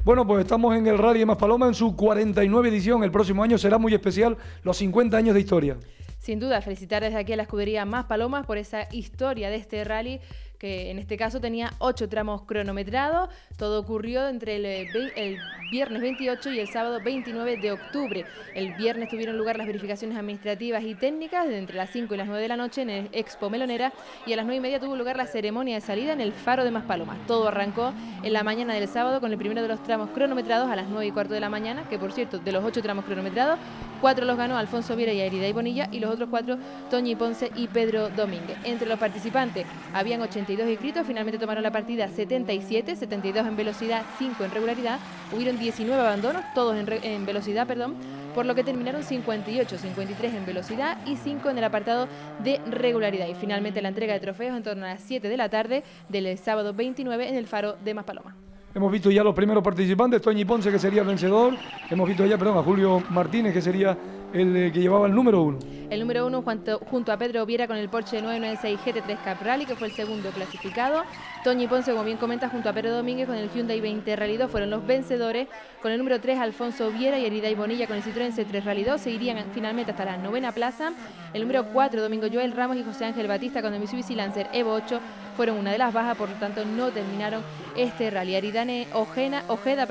Bueno, pues estamos en el Rally de Maspalomas en su 49 edición. El próximo año será muy especial, los 50 años de historia. Sin duda, felicitar desde aquí a la escudería Maspalomas por esa historia de este rally, que en este caso tenía 8 tramos cronometrados. Todo ocurrió entre el viernes 28 y el sábado 29 de octubre. El viernes tuvieron lugar las verificaciones administrativas y técnicas de entre las 5 y las 9 de la noche en el Expo Melonera, y a las 9:30 tuvo lugar la ceremonia de salida en el Faro de Maspalomas. Todo arrancó en la mañana del sábado con el primero de los tramos cronometrados a las 9:15 de la mañana, que por cierto, de los 8 tramos cronometrados, 4 los ganó Alfonso Viera y Airiday Bonilla, y los otros 4 Toñi Ponce y Pedro Domínguez. Entre los participantes habían 82 inscritos, finalmente tomaron la partida 77, 72 en velocidad, 5 en regularidad. Hubieron 19 abandonos, todos en velocidad, por lo que terminaron 58, 53 en velocidad y 5 en el apartado de regularidad. Y finalmente la entrega de trofeos en torno a las 7 de la tarde del sábado 29 en el Faro de Maspalomas. Hemos visto ya los primeros participantes, Toñi Ponce, que sería el vencedor. Hemos visto ya, a Julio Martínez, que sería el que llevaba el número 1. El número 1 junto a Pedro Viera con el Porsche 996 GT3 Cup Rally, que fue el segundo clasificado. Toñi Ponce, como bien comenta, junto a Pedro Domínguez con el Hyundai 20 Rally 2 fueron los vencedores. Con el número 3 Alfonso Viera y Airiday Bonilla con el Citroën C3 Rally 2 se irían finalmente hasta la 9ª plaza. El número 4 Domingo Joel Ramos y José Ángel Batista con el Mitsubishi Lancer Evo 8 fueron una de las bajas, por lo tanto no terminaron este rally. Aridane Ojeda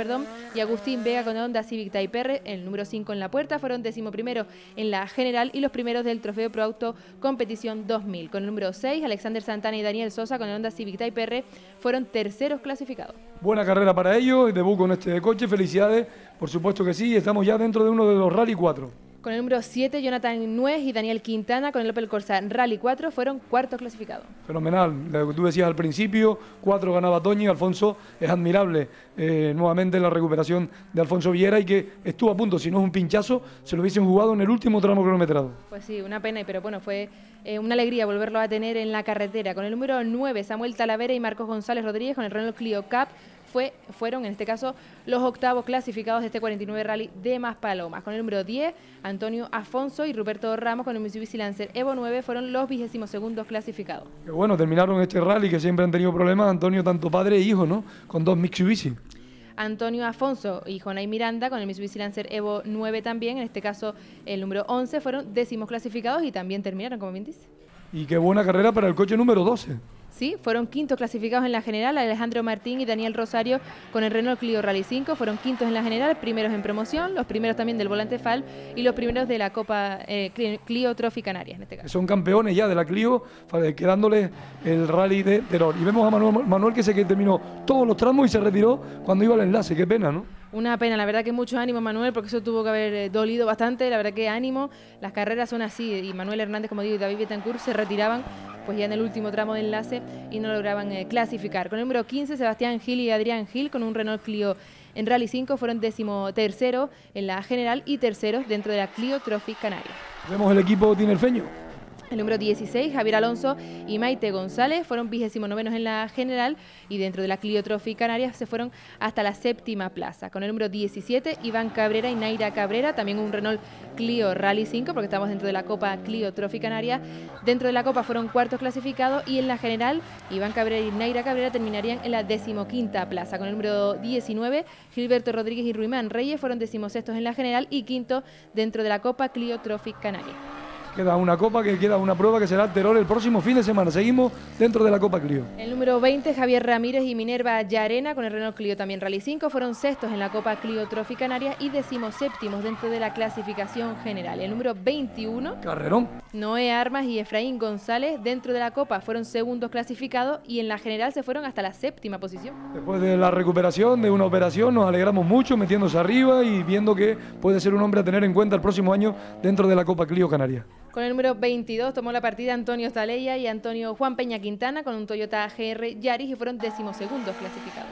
y Agustín Vega con el Honda Civic Type R, el número 5 en la puerta, fueron 11º en la general y los primeros del Trofeo Pro Auto Competición 2000. Con el número 6, Alexander Santana y Daniel Sosa con el Honda Civic Type R fueron terceros clasificados. Buena carrera para ellos, debut con este coche, felicidades, por supuesto que sí, estamos ya dentro de uno de los Rally 4. Con el número 7, Jonathan Nuez y Daniel Quintana con el Opel Corsa Rally 4 fueron cuartos clasificados. Fenomenal, lo que tú decías al principio, 4 ganaba Toñi, Alfonso, es admirable nuevamente la recuperación de Alfonso Viera, y que estuvo a punto, si no es un pinchazo, se lo hubiesen jugado en el último tramo cronometrado. Pues sí, una pena, pero bueno, fue una alegría volverlo a tener en la carretera. Con el número 9, Samuel Talavera y Marcos González Rodríguez con el Renault Clio Cup fueron en este caso los octavos clasificados de este 49 Rally de Maspalomas. Con el número 10, Antonio Afonso y Ruperto Ramos con el Mitsubishi Lancer Evo 9 fueron los 22º clasificados. Qué bueno, terminaron este rally que siempre han tenido problemas, Antonio, tanto padre e hijo, ¿no? Con 2 Mitsubishi. Antonio Afonso y Jonay Miranda con el Mitsubishi Lancer Evo 9 también, en este caso el número 11, fueron 10º clasificados y también terminaron, como bien dice. Y qué buena carrera para el coche número 12. Sí, fueron 5º clasificados en la general, Alejandro Martín y Daniel Rosario con el Renault Clio Rally 5, fueron 5º en la general, primeros en promoción, los primeros también del Volante FAL y los primeros de la Copa Clio Trophy Canarias en este caso. Son campeones ya de la Clio, quedándoles el Rally de Terror. Y vemos a Manuel que terminó todos los tramos y se retiró cuando iba al enlace, qué pena, ¿no? Una pena, la verdad que mucho ánimo, Manuel, porque eso tuvo que haber dolido bastante, la verdad que ánimo, las carreras son así, y Manuel Hernández, como digo, y David Betancourt se retiraban pues ya en el último tramo de enlace y no lograban clasificar. Con el número 15, Sebastián Gil y Adrián Gil con un Renault Clio en Rally 5 fueron 13º en la general y terceros dentro de la Clio Trophy Canarias. Vemos el equipo tinerfeño. El número 16, Javier Alonso y Maite González fueron 29º en la general y dentro de la Clio Trophy Canarias se fueron hasta la 7ª plaza. Con el número 17, Iván Cabrera y Naira Cabrera, también un Renault Clio Rally 5 porque estamos dentro de la Copa Clio Trophy Canarias. Dentro de la Copa fueron cuartos clasificados y en la general Iván Cabrera y Naira Cabrera terminarían en la 15ª plaza. Con el número 19, Gilberto Rodríguez y Ruimán Reyes fueron 16º en la general y quinto dentro de la Copa Clio Trophy Canarias. Queda una copa, que queda una prueba que será el Terror el próximo fin de semana. Seguimos dentro de la Copa Clio. El número 20, Javier Ramírez y Minerva Llarena con el Renault Clio también Rally 5 fueron 6º en la Copa Clio Trophy Canarias y 17º dentro de la clasificación general. El número 21, Carrerón. Noé Armas y Efraín González dentro de la Copa fueron segundos clasificados y en la general se fueron hasta la 7ª posición. Después de la recuperación de una operación nos alegramos mucho metiéndose arriba y viendo que puede ser un hombre a tener en cuenta el próximo año dentro de la Copa Clio Canarias. Con el número 22 tomó la partida Antonio Staleya y Antonio Juan Peña Quintana con un Toyota GR Yaris y fueron 12º clasificados.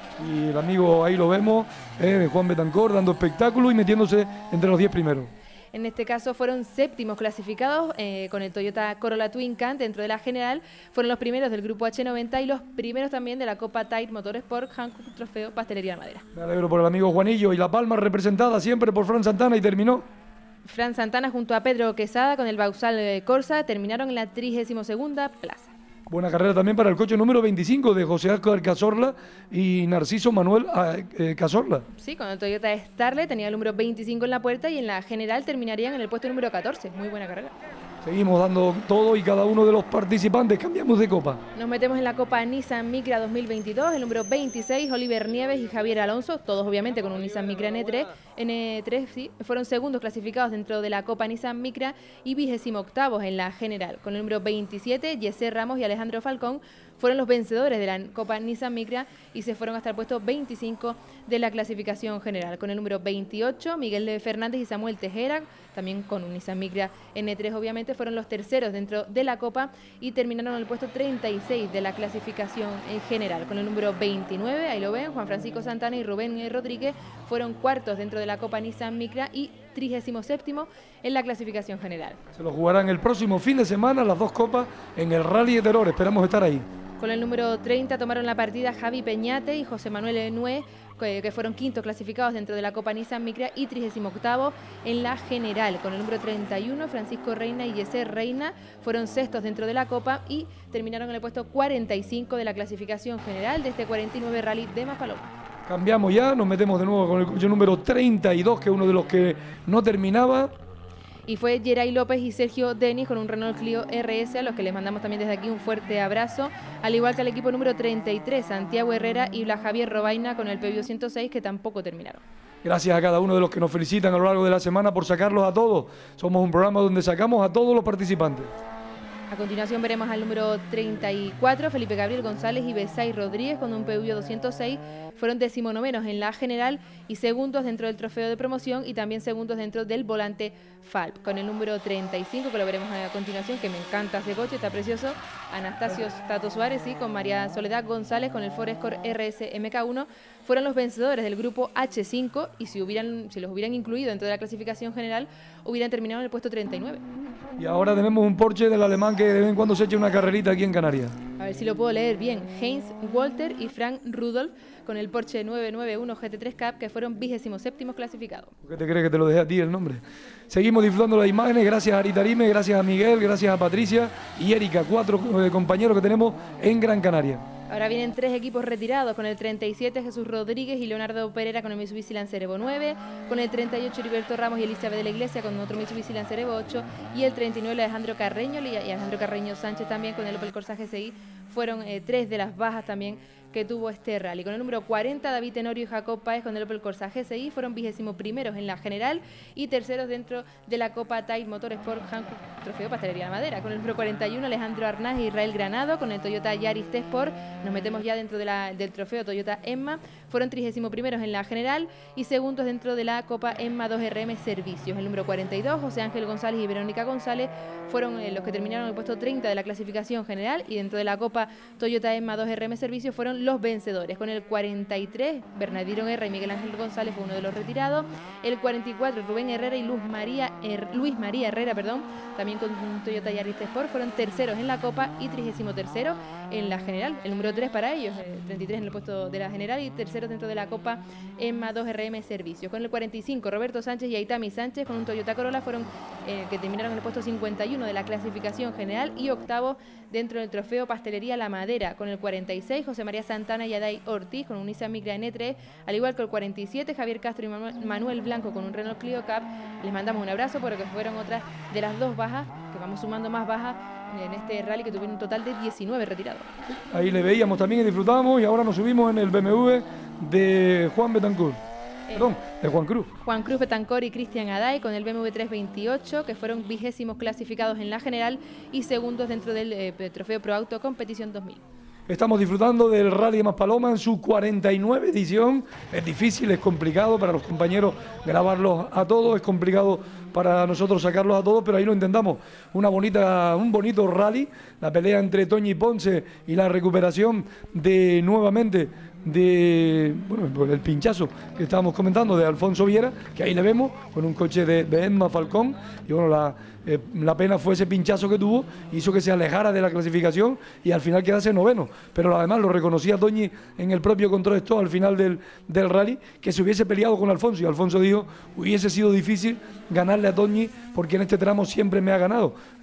Y el amigo ahí lo vemos, Juan Betancourt dando espectáculo y metiéndose entre los 10 primeros. En este caso fueron 7º clasificados con el Toyota Corolla Twin Can dentro de la general. Fueron los primeros del grupo H90 y los primeros también de la Copa Tide Motorsport Hankook Trofeo Pastelería de Madera. Me alegro por el amigo Juanillo y La Palma representada siempre por Fran Santana y terminó. Fran Santana junto a Pedro Quesada con el Vauxhall Corsa terminaron en la 32ª plaza. Buena carrera también para el coche número 25 de José Oscar Cazorla y Narciso Manuel Cazorla. Sí, con el Toyota Starlet tenía el número 25 en la puerta y en la general terminarían en el puesto número 14. Muy buena carrera. Seguimos dando todo y cada uno de los participantes. Cambiamos de copa. Nos metemos en la Copa Nissan Micra 2022, el número 26, Oliver Nieves y Javier Alonso, todos obviamente con un Nissan Micra N3 sí, fueron segundos clasificados dentro de la Copa Nissan Micra y 28º en la general. Con el número 27, Jessé Ramos y Alejandro Falcón fueron los vencedores de la Copa Nissan Micra y se fueron hasta el puesto 25 de la clasificación general. Con el número 28, Miguel Fernández y Samuel Tejera, también con un Nissan Micra N3 obviamente, fueron los terceros dentro de la Copa y terminaron en el puesto 36 de la clasificación en general. Con el número 29, ahí lo ven, Juan Francisco Santana y Rubén Rodríguez fueron cuartos dentro de la Copa Nissan Micra y 37º en la clasificación general. Se lo jugarán el próximo fin de semana las dos copas en el Rally de Terror. Esperamos estar ahí. Con el número 30 tomaron la partida Javi Peñate y José Manuel Nué, que fueron quintos clasificados dentro de la Copa Nissan Micra y 38º en la general. Con el número 31, Francisco Reina y Jessé Reina fueron sextos dentro de la Copa y terminaron en el puesto 45 de la clasificación general de este 49 Rally de Maspalomas. Cambiamos ya, nos metemos de nuevo con el coche número 32, que es uno de los que no terminaba. Y fue Geray López y Sergio Denis con un Renault Clio RS, a los que les mandamos también desde aquí un fuerte abrazo, al igual que al equipo número 33, Santiago Herrera y Blas Javier Robaina con el Peugeot 106, que tampoco terminaron. Gracias a cada uno de los que nos felicitan a lo largo de la semana por sacarlos a todos. Somos un programa donde sacamos a todos los participantes. A continuación veremos al número 34, Felipe Gabriel González y Besay Rodríguez con un Peugeot 206. Fueron 19º en la general y segundos dentro del trofeo de promoción y también segundos dentro del volante FALP. Con el número 35, que lo veremos a continuación, que me encanta ese coche, está precioso, Anastasio Tato Suárez y con María Soledad González con el Ford Escort RS MK1, fueron los vencedores del grupo H5 y si los hubieran incluido dentro de la clasificación general, hubieran terminado en el puesto 39. Y ahora tenemos un Porsche del alemán que de vez en cuando se echa una carrerita aquí en Canarias. A ver si lo puedo leer bien. Heinz Walter y Frank Rudolf con el Porsche 991 GT3 Cup, que fueron 27º clasificados. ¿Qué te crees que te lo dejé a ti el nombre? Seguimos disfrutando las imágenes, gracias a Aritarime, gracias a Miguel, gracias a Patricia y Erika, 4 compañeros que tenemos en Gran Canaria. Ahora vienen 3 equipos retirados, con el 37 Jesús Rodríguez y Leonardo Pereira con el Mitsubishi Lancer Evo 9, con el 38 Heriberto Ramos y Elizabeth de la Iglesia con otro Mitsubishi Lancer Evo 8 y el 39 Alejandro Carreño y Alejandro Carreño Sánchez también con el Opel Corsa GSI. Fueron 3 de las bajas también que tuvo este rally. Con el número 40, David Tenorio y Jacob Páez con el Opel Corsa GSI fueron 21º en la general y terceros dentro de la Copa Tide Motorsport Hankook Trofeo Pastelería Madera. Con el número 41, Alejandro Arnaz y Israel Granado con el Toyota Yaris T-Sport. Nos metemos ya dentro del trofeo Toyota Emma. Fueron 31º en la general y segundos dentro de la Copa Emma 2RM Servicios. El número 42, José Ángel González y Verónica González fueron los que terminaron en el puesto 30 de la clasificación general y dentro de la Copa Toyota Emma 2RM Servicios fueron los vencedores. Con el 43, Bernardino Guerra y Miguel Ángel González fue uno de los retirados. El 44, Rubén Herrera y Luis María Herrera, también con un Toyota Yaris Sport, fueron terceros en la Copa y 33º en la general. El número 3 para ellos, 33 en el puesto de la general y terceros dentro de la Copa EMMA 2RM Servicios. Con el 45, Roberto Sánchez y Aitami Sánchez con un Toyota Corolla fueron que terminaron en el puesto 51 de la clasificación general y octavo dentro del trofeo Pastelería La Madera. Con el 46, José María Santana y Adai Ortiz con un Nissan Micra N3, al igual que el 47, Javier Castro y Manuel Blanco con un Renault Clio Cup. Les mandamos un abrazo porque fueron otras de las 2 bajas, que vamos sumando más bajas en este rally, que tuvieron un total de 19 retirados. Ahí le veíamos también y disfrutamos, y ahora nos subimos en el BMW de Juan Betancourt. De Juan Cruz. Juan Cruz Betancourt y Cristian Aday con el BMW 328, que fueron 20º clasificados en la general y segundos dentro del trofeo Pro Auto Competición 2000. Estamos disfrutando del Rally de Maspalomas en su 49 edición. Es difícil, es complicado para los compañeros grabarlos a todos, es complicado para nosotros sacarlos a todos, pero ahí lo intentamos. Un bonito rally, la pelea entre Toñi Ponce y la recuperación de nuevamente por el pinchazo que estábamos comentando de Alfonso Viera, que ahí le vemos con un coche de Emma Falcón, y bueno, la pena fue ese pinchazo que tuvo, hizo que se alejara de la clasificación y al final quedase noveno, pero además lo reconocía Toñi en el propio control esto al final del rally, que se hubiese peleado con Alfonso, y Alfonso dijo, hubiese sido difícil ganarle a Toñi porque en este tramo siempre me ha ganado.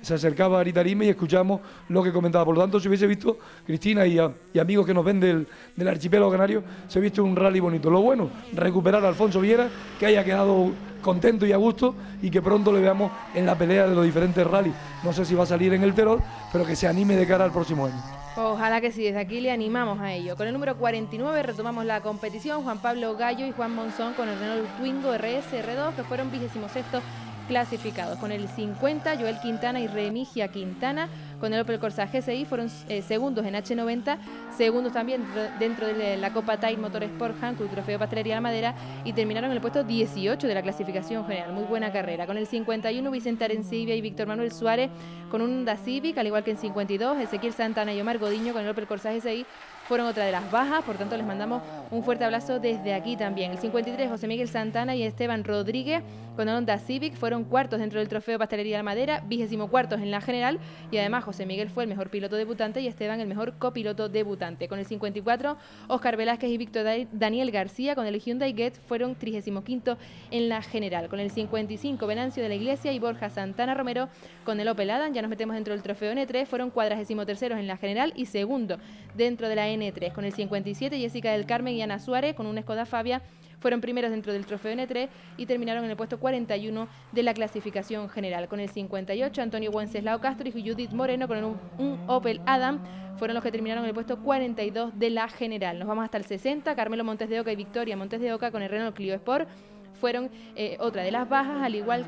se acercaba a Aritarime y escuchamos lo que comentaba. Por lo tanto, si hubiese visto, Cristina y amigos que nos ven del archipiélago canario, se ha visto un rally bonito. Lo bueno, recuperar a Alfonso Viera, que haya quedado contento y a gusto, y que pronto le veamos en la pelea de los diferentes rallies. No sé si va a salir en el Terol, pero que se anime de cara al próximo año. Ojalá que sí, desde aquí le animamos a ello. Con el número 49 retomamos la competición. Juan Pablo Gallo y Juan Monzón con el Renault Twingo RS R2, que fueron 26º clasificados. Con el 50, Joel Quintana y Remigia Quintana. Con el Opel Corsa GSI fueron segundos en H90, segundos también dentro de la Copa Tide Motorsport Hankook Trofeo Pastelería La Madera, y terminaron en el puesto 18 de la clasificación general. Muy buena carrera. Con el 51, Vicente Arencibia y Víctor Manuel Suárez con un Honda Civic, al igual que en 52, Ezequiel Santana y Omar Godiño con el Opel Corsa GSI fueron otra de las bajas, por tanto les mandamos un fuerte abrazo desde aquí también. El 53, José Miguel Santana y Esteban Rodríguez con el Honda Civic fueron cuartos dentro del Trofeo Pastelería La Madera, 24º en la general, y además José Miguel fue el mejor piloto debutante y Esteban el mejor copiloto debutante. Con el 54, Óscar Velázquez y Víctor Daniel García con el Hyundai Getz fueron 35º en la general. Con el 55, Venancio de la Iglesia y Borja Santana Romero con el Opel Adam, ya nos metemos dentro del Trofeo N3, fueron 43º en la general y segundo dentro de la N3. Con el 57, Jessica del Carmen y Ana Suárez con un Skoda Fabia fueron primeros dentro del Trofeo N3 y terminaron en el puesto 41 de la clasificación general. Con el 58, Antonio Wenceslao Castro y Judith Moreno con un Opel Adam fueron los que terminaron en el puesto 42 de la general. Nos vamos hasta el 60, Carmelo Montes de Oca y Victoria Montes de Oca con el Renault Clio Sport fueron otra de las bajas, al igual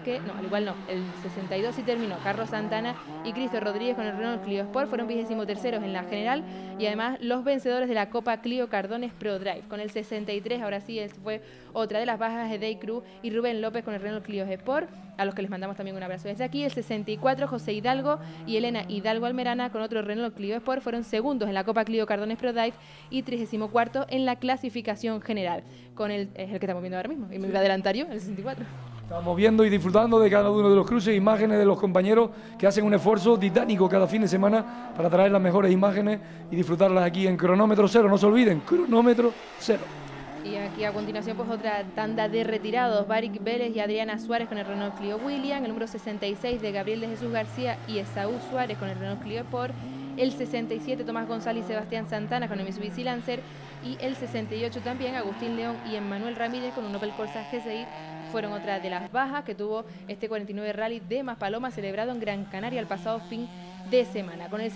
el 62 sí terminó Carlos Santana y Cristo Rodríguez con el Renault Clio Sport, fueron 23º en la general, y además los vencedores de la Copa Clio Cardones Pro Drive. Con el 63, ahora sí, fue otra de las bajas de Day Cruz y Rubén López con el Renault Clio Sport, a los que les mandamos también un abrazo desde aquí. El 64, José Hidalgo y Elena Hidalgo Almerana con otro Renault Clio Sport fueron segundos en la Copa Clio Cardones Pro Drive y 34º en la clasificación general. Es el que estamos viendo ahora mismo, y me iba a adelantar yo, el 64. Estamos viendo y disfrutando de cada uno de los cruces, imágenes de los compañeros que hacen un esfuerzo titánico cada fin de semana para traer las mejores imágenes y disfrutarlas aquí en Cronómetro Cero. No se olviden, Cronómetro Cero. Y aquí a continuación pues otra tanda de retirados, Baric Vélez y Adriana Suárez con el Renault Clio William, el número 66 de Gabriel de Jesús García y Esaú Suárez con el Renault Clio Sport, el 67 Tomás González y Sebastián Santana con el Mitsubishi Lancer, y el 68 también Agustín León y Emmanuel Ramírez con un Opel Corsa GSI fueron otra de las bajas que tuvo este 49 Rally de Maspalomas celebrado en Gran Canaria el pasado fin de semana. Con el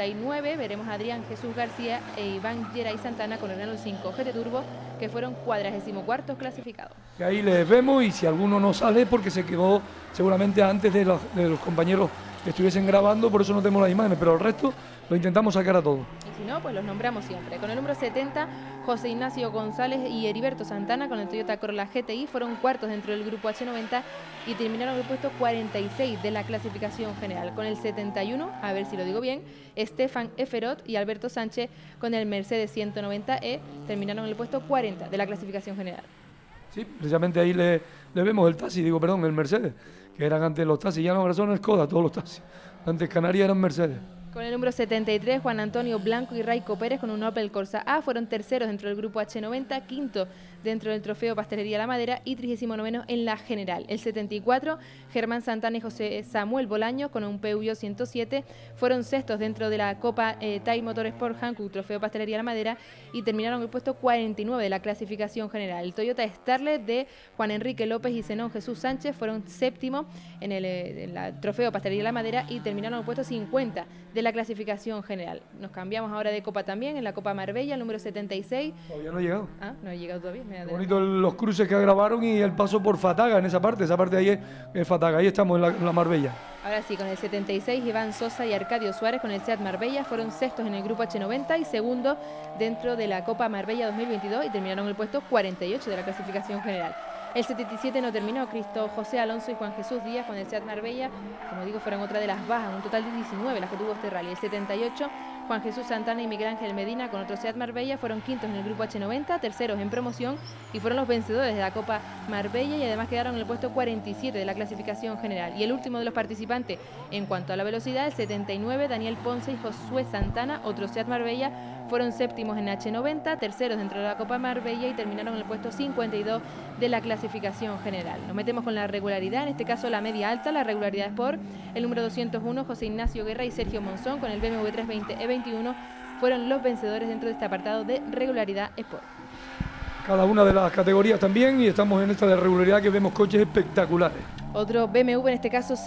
69 veremos a Adrián Jesús García e Iván Geray Santana con el Renault 5 GT Turbo, que fueron 44º clasificados. Y ahí les vemos, y si alguno no sale porque se quedó seguramente antes de los compañeros que estuviesen grabando, por eso no tenemos las imágenes, pero el resto lo intentamos sacar a todos. Y si no, pues los nombramos siempre. Con el número 70, José Ignacio González y Heriberto Santana con el Toyota Corolla GTI fueron cuartos dentro del grupo H90 y terminaron en el puesto 46 de la clasificación general. Con el 71, a ver si lo digo bien, Estefan Eferot y Alberto Sánchez con el Mercedes 190E terminaron en el puesto 40 de la clasificación general. Sí, precisamente ahí le vemos el Mercedes, que eran antes los taxis, ya no, ahora son Skoda todos los taxis. Antes Canarias eran Mercedes. Con el número 73, Juan Antonio Blanco y Raico Pérez con un Opel Corsa A fueron terceros dentro del grupo H90, quinto dentro del Trofeo Pastelería La Madera y 39º en la general. El 74, Germán Santana y José Samuel Bolaños con un Peugeot 107 fueron sextos dentro de la Copa Tide Motorsport Hankook Trofeo Pastelería La Madera y terminaron en el puesto 49 de la clasificación general. El Toyota Starlet de Juan Enrique López y Zenón Jesús Sánchez fueron séptimo en la Trofeo Pastelería La Madera y terminaron en el puesto 50 de la clasificación general. Nos cambiamos ahora de Copa también, en la Copa Marbella, el número 76. Todavía no ha llegado. Ah, no ha llegado todavía. Bonito los cruces que grabaron y el paso por Fataga en esa parte de ahí es Fataga, ahí estamos en la Marbella. Ahora sí, con el 76, Iván Sosa y Arcadio Suárez con el Seat Marbella fueron sextos en el grupo H90 y segundo dentro de la Copa Marbella 2022 y terminaron en el puesto 48 de la clasificación general. El 77 no terminó, Cristo José Alonso y Juan Jesús Díaz con el Seat Marbella, como digo, fueron otra de las bajas, un total de 19 las que tuvo este rally. El 78, Juan Jesús Santana y Miguel Ángel Medina con otro Seat Marbella fueron quintos en el grupo H90, terceros en promoción y fueron los vencedores de la Copa Marbella y además quedaron en el puesto 47 de la clasificación general. Y el último de los participantes en cuanto a la velocidad, el 79, Daniel Ponce y Josué Santana, otro Seat Marbella, fueron séptimos en H90, terceros dentro de la Copa Marbella y terminaron en el puesto 52 de la clasificación general. Nos metemos con la regularidad, en este caso la media alta, la regularidad Sport. El número 201, José Ignacio Guerra y Sergio Monzón con el BMW 320 E21 fueron los vencedores dentro de este apartado de regularidad Sport. Cada una de las categorías también, y estamos en esta de regularidad que vemos coches espectaculares. Otro BMW, en este caso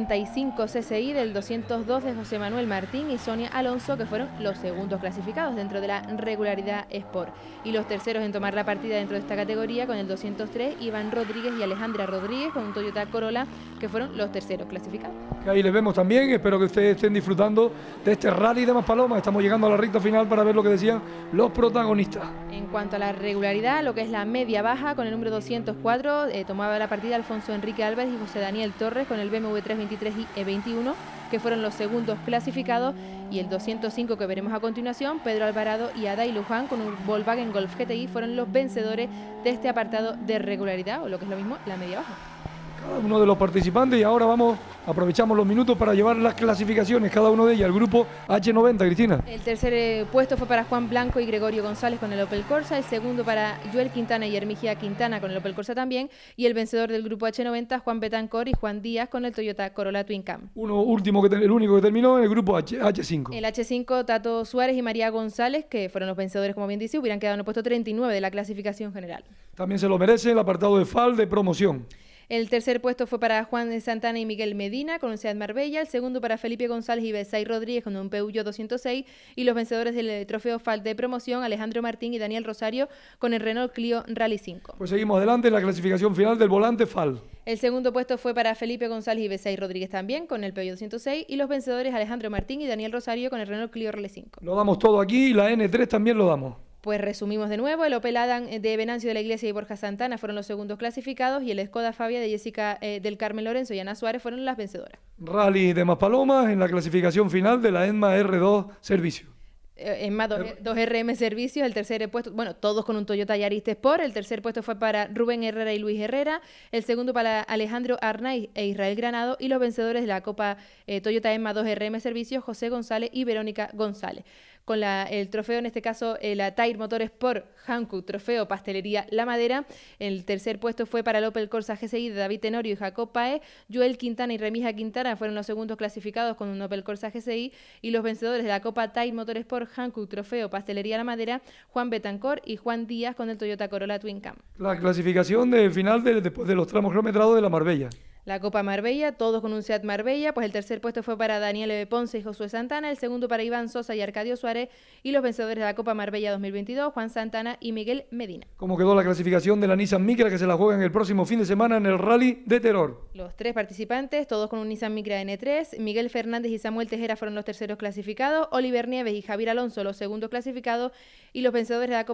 635 CCI del 202 de José Manuel Martín y Sonia Alonso, que fueron los segundos clasificados dentro de la regularidad Sport. Y los terceros en tomar la partida dentro de esta categoría con el 203, Iván Rodríguez y Alejandra Rodríguez con un Toyota Corolla, que fueron los terceros clasificados. Que ahí les vemos también, espero que ustedes estén disfrutando de este rally de Maspalomas. Estamos llegando a la recta final para ver lo que decían los protagonistas. En cuanto a la regularidad, lo que es la media baja, con el número 204, tomaba la partida Alfonso Enrique Álvarez y José Daniel Torres con el BMW 323 y E21, que fueron los segundos clasificados, y el 205 que veremos a continuación, Pedro Alvarado y Adai Luján con un Volkswagen Golf GTI fueron los vencedores de este apartado de regularidad, o lo que es lo mismo, la media baja. Cada uno de los participantes, y ahora aprovechamos los minutos para llevar las clasificaciones, cada uno de ellas, el grupo H90, Cristina. El tercer puesto fue para Juan Blanco y Gregorio González con el Opel Corsa, el segundo para Joel Quintana y Hermigia Quintana con el Opel Corsa también, y el vencedor del grupo H90, Juan Betancor y Juan Díaz con el Toyota Corolla Twin Cam. El único que terminó en el grupo H5. El H5, Tato Suárez y María González, que fueron los vencedores, como bien dice, hubieran quedado en el puesto 39 de la clasificación general. También se lo merece el apartado de FAL de promoción. El tercer puesto fue para Juan Santana y Miguel Medina con un Seat Marbella, el segundo para Felipe González y Besay Rodríguez con un Peugeot 206 y los vencedores del trofeo FAL de promoción, Alejandro Martín y Daniel Rosario con el Renault Clio Rally 5. Pues seguimos adelante en la clasificación final del volante FAL. El segundo puesto fue para Felipe González y Besay Rodríguez también con el Peugeot 206 y los vencedores Alejandro Martín y Daniel Rosario con el Renault Clio Rally 5. Lo damos todo aquí y la N3 también lo damos. Pues resumimos de nuevo, el Opel Adam de Venancio de la Iglesia y Borja Santana fueron los segundos clasificados y el Skoda Fabia de Jessica del Carmen Lorenzo y Ana Suárez fueron las vencedoras. Rally de Maspalomas en la clasificación final de la ENMA R2 Servicio. ENMA 2RM Servicios, el tercer puesto, bueno, todos con un Toyota Yaris Sport, el tercer puesto fue para Rubén Herrera y Luis Herrera, el segundo para Alejandro Arnaiz e Israel Granado y los vencedores de la Copa Toyota ENMA 2RM Servicios, José González y Verónica González. Con el trofeo, en este caso, la Tire Motorsport Hankook Trofeo Pastelería La Madera. El tercer puesto fue para el Opel Corsa GSI de David Tenorio y Jacob Paez. Joel Quintana y Remija Quintana fueron los segundos clasificados con un Opel Corsa GSI. Y los vencedores de la Copa Tire Motorsport Hankook Trofeo Pastelería La Madera, Juan Betancor y Juan Díaz con el Toyota Corolla Twin Cam. La clasificación de final después de los tramos kilometrados de la Marbella. La Copa Marbella, todos con un Seat Marbella, pues el tercer puesto fue para Daniel Ponce y Josué Santana, el segundo para Iván Sosa y Arcadio Suárez, y los vencedores de la Copa Marbella 2022, Juan Santana y Miguel Medina. ¿Cómo quedó la clasificación de la Nissan Micra que se la juega en el próximo fin de semana en el Rally de Terror? Los tres participantes, todos con un Nissan Micra N3, Miguel Fernández y Samuel Tejera fueron los terceros clasificados, Oliver Nieves y Javier Alonso los segundos clasificados, y los vencedores de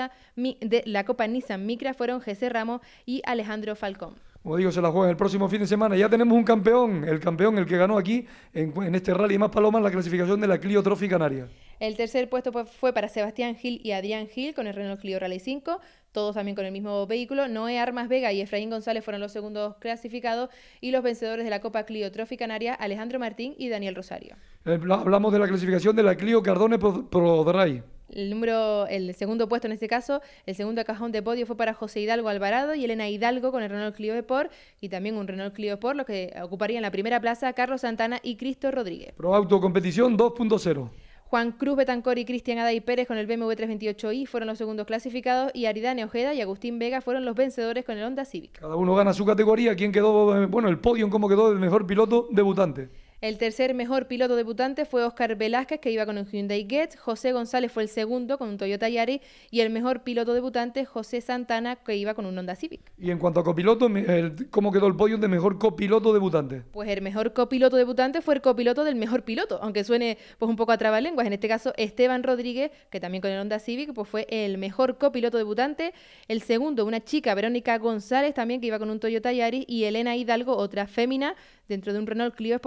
la Copa Nissan Micra fueron José Ramos y Alejandro Falcón. Como digo, se la juegan el próximo fin de semana. Ya tenemos un campeón, el que ganó aquí en este Rally de Maspalomas, la clasificación de la Clio Trophy Canaria. El tercer puesto fue para Sebastián Gil y Adrián Gil con el Renault Clio Rally 5, todos también con el mismo vehículo. Noé Armas Vega y Efraín González fueron los segundos clasificados y los vencedores de la Copa Clio Trophy Canaria, Alejandro Martín y Daniel Rosario. Hablamos de la clasificación de la Clio Cardone Pro Drive. El segundo puesto en este caso, el segundo cajón de podio fue para José Hidalgo Alvarado y Elena Hidalgo con el Renault Clio Sport y también un Renault Clio Sport, los que ocuparían la primera plaza Carlos Santana y Cristo Rodríguez. Pro Auto Competición 2.0. Juan Cruz Betancor y Cristian Aday Pérez con el BMW 328i fueron los segundos clasificados y Aridane Ojeda y Agustín Vega fueron los vencedores con el Honda Civic. Cada uno gana su categoría. ¿Quién quedó? El podio, ¿cómo quedó el mejor piloto debutante? El tercer mejor piloto debutante fue Óscar Velázquez, que iba con un Hyundai Getz. José González fue el segundo con un Toyota Yaris. Y el mejor piloto debutante, José Santana, que iba con un Honda Civic. Y en cuanto a copiloto, ¿cómo quedó el podio de mejor copiloto debutante? Pues el mejor copiloto debutante fue el copiloto del mejor piloto, aunque suene pues un poco a trabalenguas. En este caso, Esteban Rodríguez, que también con el Honda Civic, pues fue el mejor copiloto debutante. El segundo, una chica, Verónica González, también que iba con un Toyota Yaris. Y Elena Hidalgo, otra fémina, dentro de un Renault Clio Sport, fue la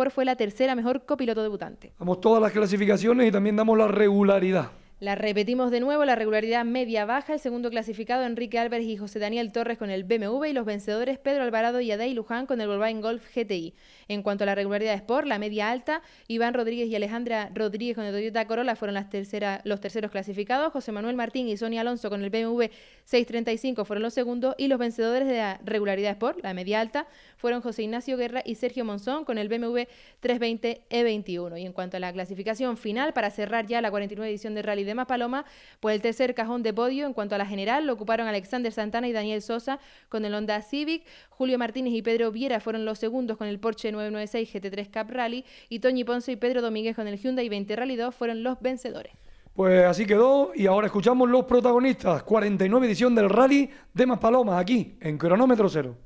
tercera mejor copiloto debutante. Damos todas las clasificaciones y también damos la regularidad. La repetimos de nuevo, la regularidad media-baja, el segundo clasificado Enrique Álvarez y José Daniel Torres con el BMW y los vencedores Pedro Alvarado y Adey Luján con el Volkswagen Golf GTI. En cuanto a la regularidad Sport, la media-alta, Iván Rodríguez y Alejandra Rodríguez con el Toyota Corolla fueron los terceros clasificados, José Manuel Martín y Sonia Alonso con el BMW 635 fueron los segundos y los vencedores de la regularidad Sport, la media-alta, fueron José Ignacio Guerra y Sergio Monzón con el BMW 320 E21. Y en cuanto a la clasificación final, para cerrar ya la 49 edición de Rally de Maspalomas, pues el tercer cajón de podio en cuanto a la general lo ocuparon Alexander Santana y Daniel Sosa con el Honda Civic, Julio Martínez y Pedro Viera fueron los segundos con el Porsche 996 GT3 Cup Rally y Toñi Ponce y Pedro Domínguez con el Hyundai 20 Rally 2 fueron los vencedores. Pues así quedó y ahora escuchamos los protagonistas. 49 edición del Rally de Maspalomas aquí en Cronómetro Cero.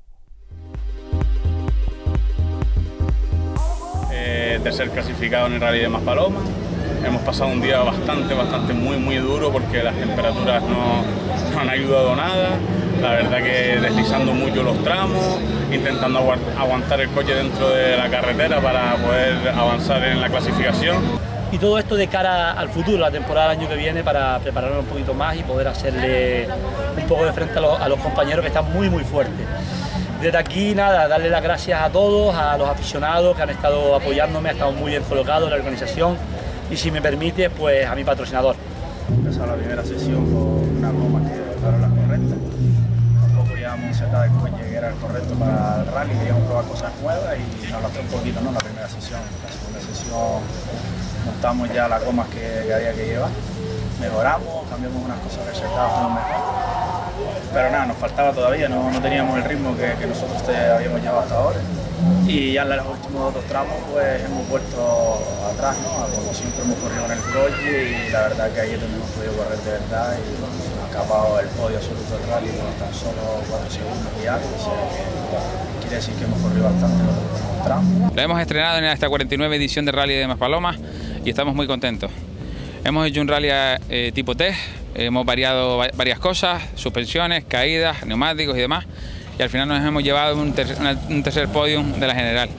Tercer clasificado en el Rally de Maspalomas. Hemos pasado un día bastante muy duro porque las temperaturas no han ayudado nada. La verdad que deslizando mucho los tramos, intentando aguantar el coche dentro de la carretera para poder avanzar en la clasificación. Y todo esto de cara al futuro, la temporada del año que viene, para prepararnos un poquito más y poder hacerle un poco de frente a los compañeros que están muy fuertes. Desde aquí, nada, darle las gracias a todos, a los aficionados que han estado apoyándome, ha estado muy bien colocado la organización y, si me permite, pues a mi patrocinador. Empezó la primera sesión con una goma que fueron las correctas. Tampoco llevamos cerca del coche que era el correcto para el rally, queríamos probar cosas nuevas y nos lastró un poquito, ¿no? La primera sesión. La segunda sesión montamos ya las gomas que había que llevar, mejoramos, cambiamos unas cosas que se estaban mejor. Pero nada, nos faltaba todavía, no teníamos el ritmo que nosotros habíamos llevado hasta ahora. Y ya en los últimos dos tramos pues hemos vuelto atrás, ¿no? Como siempre hemos corrido en el coche y la verdad que ahí es donde hemos podido correr de verdad y bueno, se nos ha acabado el podio absoluto del rally con tan solo 4 segundos y algo. O sea, quiere decir que hemos corrido bastante en los últimos tramos. La hemos estrenado en esta 49 edición de Rally de Maspalomas y estamos muy contentos. Hemos hecho un rally tipo test, hemos variado varias cosas, suspensiones, caídas, neumáticos y demás, y al final nos hemos llevado un tercer podium de la general.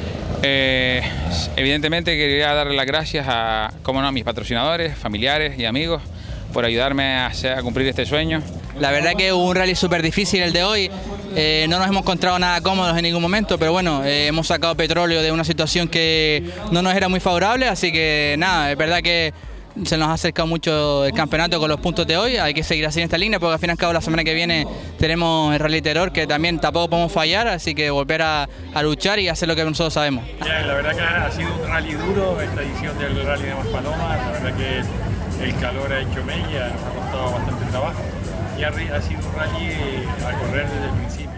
Evidentemente quería darle las gracias a mis patrocinadores, familiares y amigos por ayudarme a cumplir este sueño. La verdad que hubo un rally súper difícil el de hoy, no nos hemos encontrado nada cómodos en ningún momento, pero bueno, hemos sacado petróleo de una situación que no nos era muy favorable, así que nada, es verdad que se nos ha acercado mucho el campeonato con los puntos de hoy, hay que seguir así en esta línea porque al fin y al cabo la semana que viene tenemos el Rally Terror que también tampoco podemos fallar, así que volver a luchar y hacer lo que nosotros sabemos. La verdad que ha sido un rally duro esta edición del Rally de Maspalomas, la verdad que el calor ha hecho mella, nos ha costado bastante trabajo y ha sido un rally a correr desde el principio.